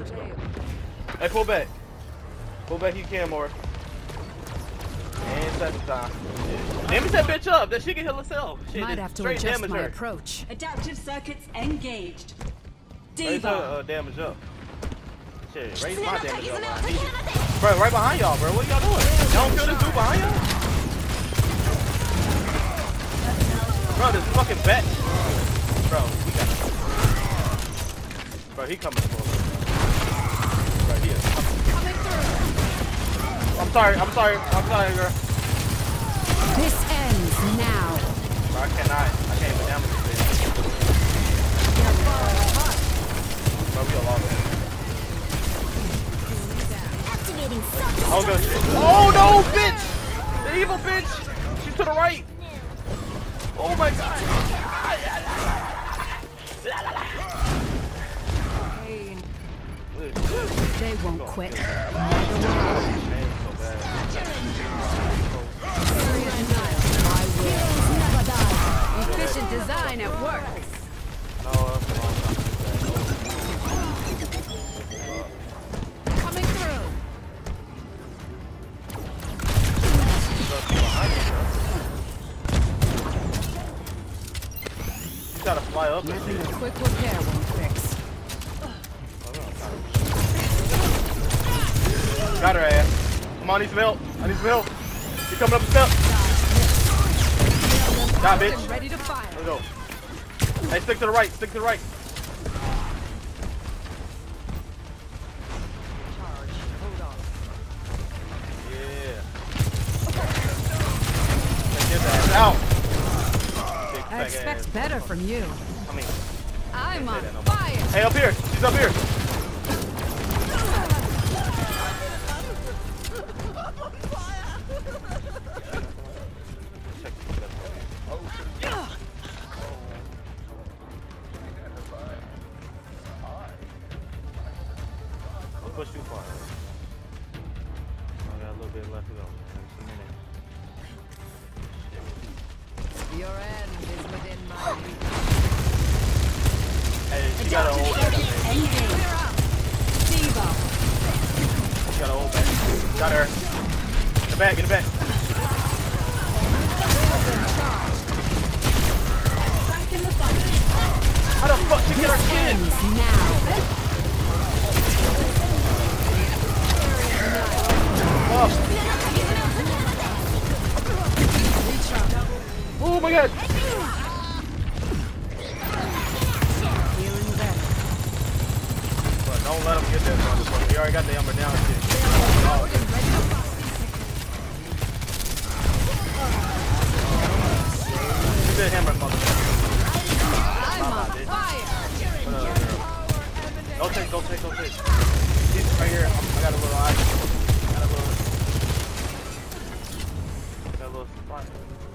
Hey, pull back. Pull back, you can more. And second time. Damage that bitch up. That she can heal herself. Shit, might have to straight adjust damage my her. approach. Adaptive circuits engaged. Raise Diva. her damage up. Shit, raise my damage up. Bro, right behind y'all, bro. What y'all doing? Y'all don't kill this dude behind y'all? Bro, this fucking bat. Bro, we got. Bro, he coming for us. Bro, he is coming. I'm sorry, girl. This ends now. Bro, I can't even damage this bitch. Bro, we are lost. Oh, good shit. Oh, no, bitch! The evil bitch! She's to the right. Oh, my God. They won't quit. Efficient design at work. Coming through. You gotta fly up. Nothing a quick repair won't fix. Got her ass. Come on, I need some help. I need some help. She's coming up the step. Die, bitch. Ready to fire. Let's go. Hey, stick to the right. Stick to the right. Yeah. Hey, get that out. Big I fat expect ass. better from you. I mean, I'm on that no more. fire. hey, up here. She's up here. Push too far. I got a little bit left to go. Just a minute. Your end is within my reach. Hey, you gotta hold back. Diva. You gotta hold back. Got her. In the back, in the back. How the fuck she get her skin? Now. Oh my god! Feeling better. But don't let him get that motherfucker. He already got the hammer down shit. Oh. Get that hammer, motherfucker. I'm on fire. Don't take. He's right here. I got a little eye. Got a little spot.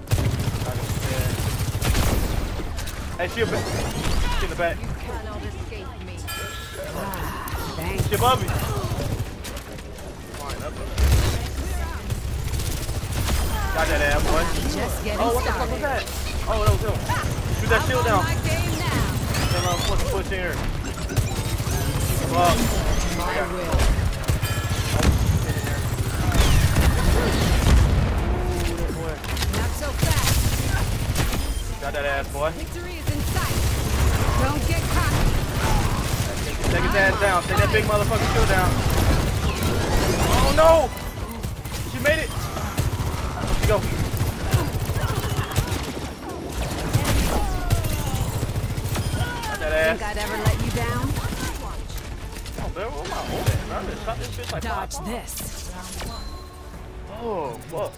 Hey, she in the back. You cannot escape me. Thanks. She above me. Flying up. Got that ass, boy. Just getting Oh, what the fuck was that? Oh, that was him. Shoot that shield down. My game now. Then push in here. Well, My will. Not so fast. got that ass, boy. Victory is in sight. Don't get cocky. Take his ass down. Take that big motherfucking shield down. Oh no! She made it. Let's go. Got that ass. Think I'd ever let you down? Oh, man, where am I holding? I just shot this bitch like Dodge 5 this. Oh, fuck.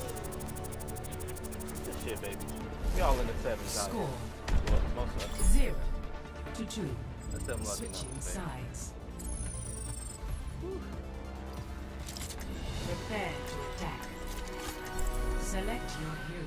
This shit, baby. We all in the 7s out here. Score Well, most of us. 0-2. That's them lucky Switching numbers, baby. sides. Prepare to attack. Select your hero.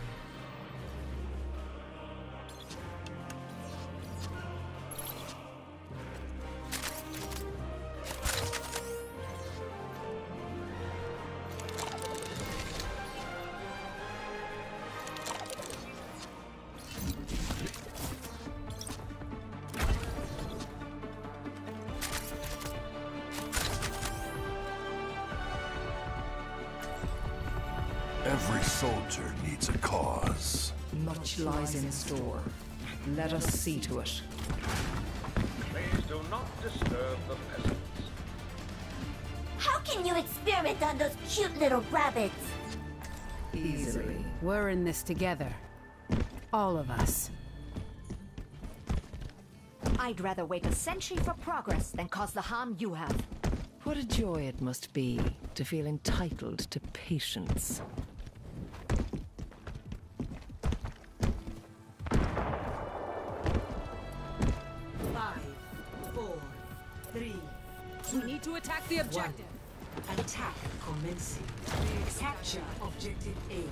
Every soldier needs a cause. Much lies in store. Let us see to it. Please do not disturb the peasants. How can you experiment on those cute little rabbits? Easily. We're in this together. All of us. I'd rather wait a century for progress than cause the harm you have. What a joy it must be to feel entitled to patience. We need to attack the objective. Attack commencing. Capture objective A.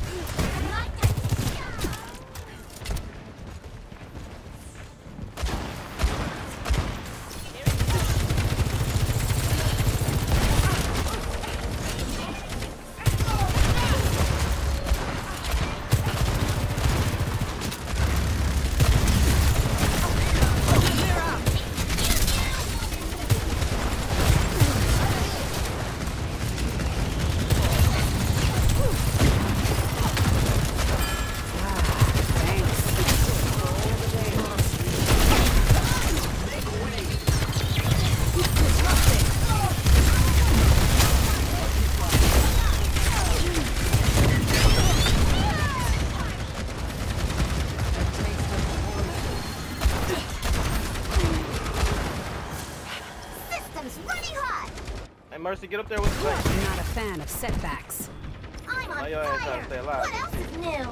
Mercy, get up there with the thing. I'm not a fan of setbacks. I'm on Why your ass trying to fire. stay alive? What else is new?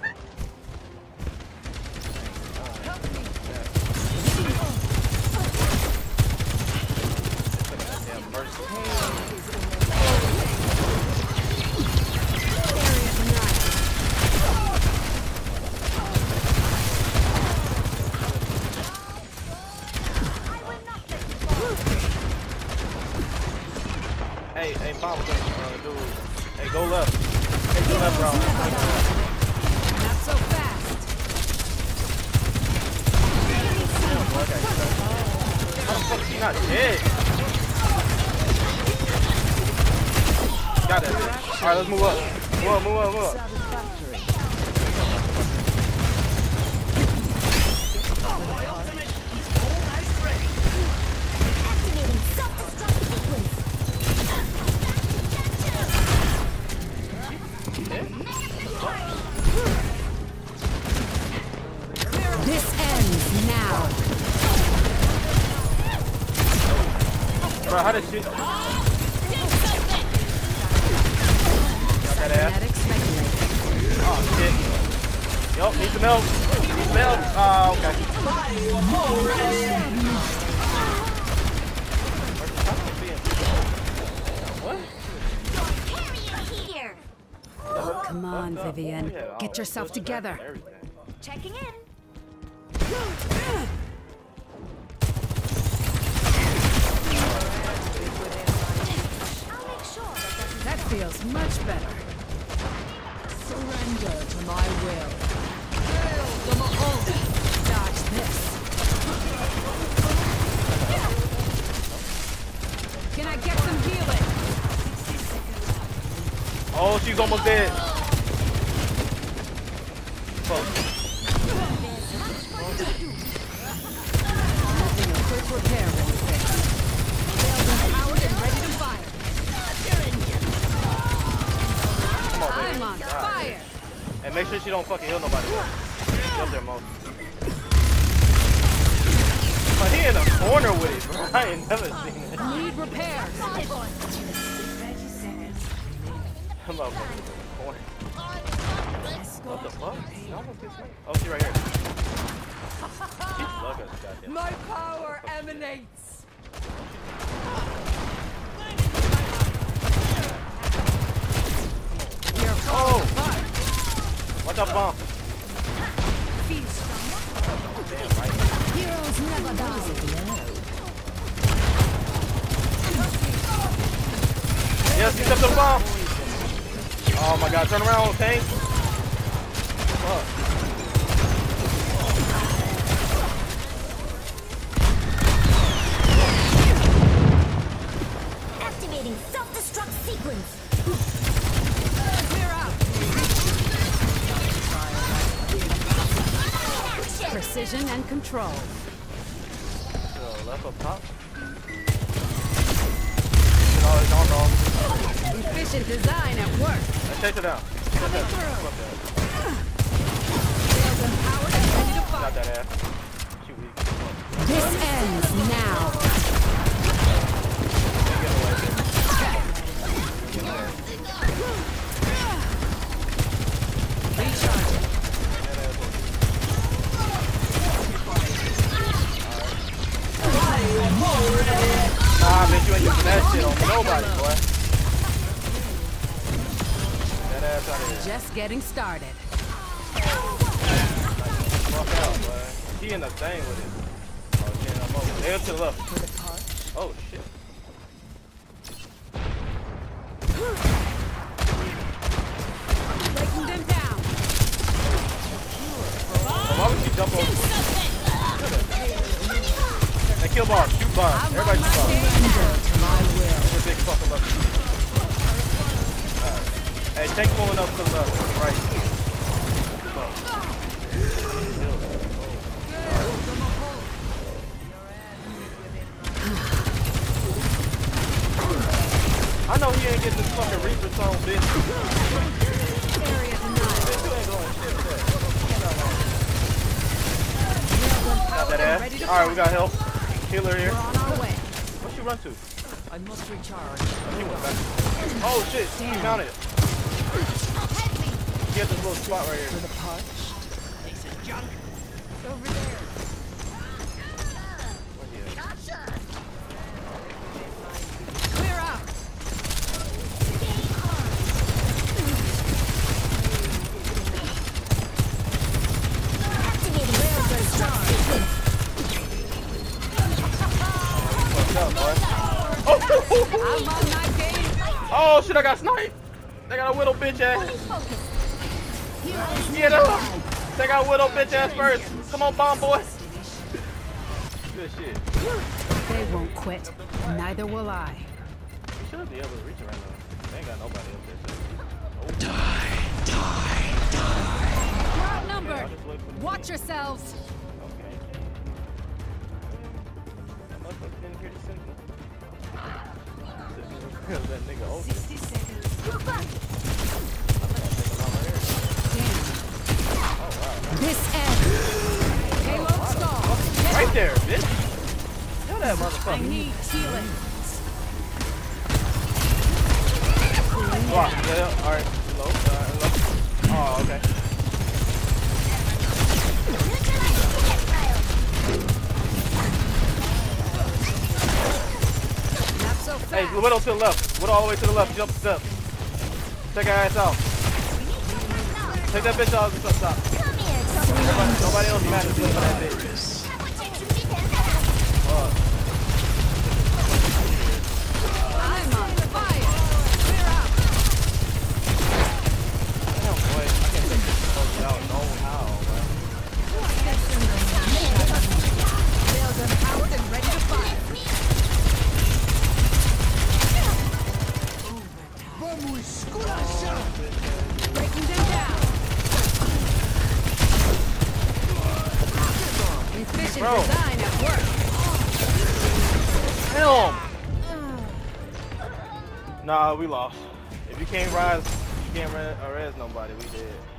Damn Mercy. Hey, Bob, dude. Hey, go left. Hey, go left, bro. Not so fast. How the fuck is he not dead? Got it. Alright, let's move up. Move up. Activating self-destruct sequence. This ends now. Bro, how did she... Got that ass. Medics speculate. Oh, shit. Yup, need some help. Need some help. Okay. Carry it here. Come on, Vivian. Get yourself together. Checking in. I'll make sure That feels much better. Surrender to my will. Hail the Mahal! Dodge this. Can I get some healing? Oh, she's almost dead. Fuck. Nothing a quick repair won't fix. They'll be powered and ready to fire. Come on, baby. I'm on fire. And make sure she don't fucking heal nobody. She's up there, Mo. But he in a corner with it, bro. I ain't never seen it. Need repairs. Come on, bro. Corner. What the fuck? She almost gets me. Oh, she right here. She's lucky, goddamn. My power emanates. Oh! Watch out, bomb. Damn, right. Heroes never die. Yes, he stepped up the bomb. Oh my god, turn around, okay? Fuck. activating self-destruct sequence. Clear out. control. So left up top. No, it's on though. Efficient design at work. Let's chase it down. Coming through. Fuck that. Sails empowered and ready to Got fight. that ass. She weak. This ends now. Get away, baby. Get away. Recharge. That ass was- Nah, bitch, you ain't using that shit on nobody, boy. That ass out of here. Just getting started. Fuck out, boy. He in the thing with it. Oh, shit, I'm over. There to the left. Oh, shit. Breaking them down. Oh, why would she jump over? Hey, kill bar, shoot bar. Everybody shoot bar. To my will. There's a big fucking left. Alright. Hey, take one up to the left. Right. I know he ain't getting this fucking Reaper song, bitch. Area denied. Bitch, you ain't going shit with that. Sails Got empowered that and ass. ready to Alright, we fight. got help. Healer here. We're on our way. Where'd she run to? I must recharge. She went back. Oh shit, he mounted it. He had this little spot right here. For the parched. Over there. Where's he at? Clear out. Fucked up, boy. I'm on my game. Oh shit, I got sniped. They got a Widow bitch ass. Get up. They got a Widow bitch ass first. Come on, bomb boy. Good shit. They won't quit. Neither will I. You should be able to reach it right now. They ain't got nobody up there. So. You're outnumbered. Watch yourselves. Okay. That motherfucker didn't hear the signal. That nigga over. 60 seconds. Oh wow. This ends. Payload stall. Right there, bitch. Kill that I motherfucker. need healing. Block. Yeah, alright. Low. Low. Oh, okay. Not so fast. Hey, Widow to the left. Widow all the way to the left. Jump step. Take her ass out. Take that bitch out. Just up top. Nobody else matters but that bitch. I'm on fire. Clear out. Damn, boy. I can't take this fucking out. No how, man. Sails empowered and ready to fire. Breaking them down. Efficient Bro. design at work. Damn. Nah, we lost. If you can't rise, you can't res nobody. We did.